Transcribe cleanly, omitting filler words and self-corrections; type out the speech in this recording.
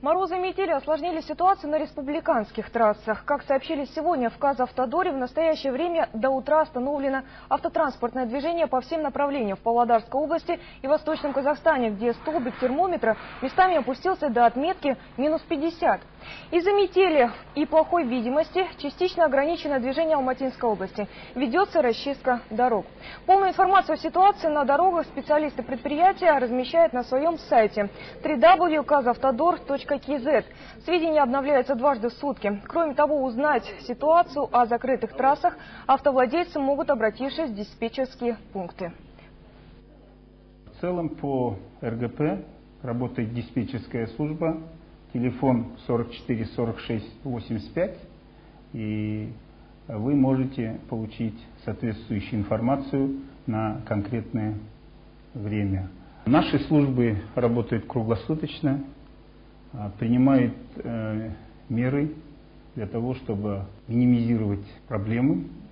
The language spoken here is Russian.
Морозы и метели осложнили ситуацию на республиканских трассах. Как сообщили сегодня в Казавтодоре, в настоящее время до утра остановлено автотранспортное движение по всем направлениям в Павлодарской области и Восточном Казахстане, где столбик термометра местами опустился до отметки -50. Из-за метели и плохой видимости частично ограничено движение Алматинской области. Ведется расчистка дорог. Полную информацию о ситуации на дорогах специалисты предприятия размещают на своем сайте www.kazavtodor.kz. Сведения обновляются дважды в сутки. Кроме того, узнать ситуацию о закрытых трассах автовладельцы могут, обратившись в диспетчерские пункты. В целом по РГП работает диспетчерская служба, телефон 44 46 85, и вы можете получить соответствующую информацию на конкретное время. Наши службы работают круглосуточно, принимают меры для того, чтобы минимизировать проблемы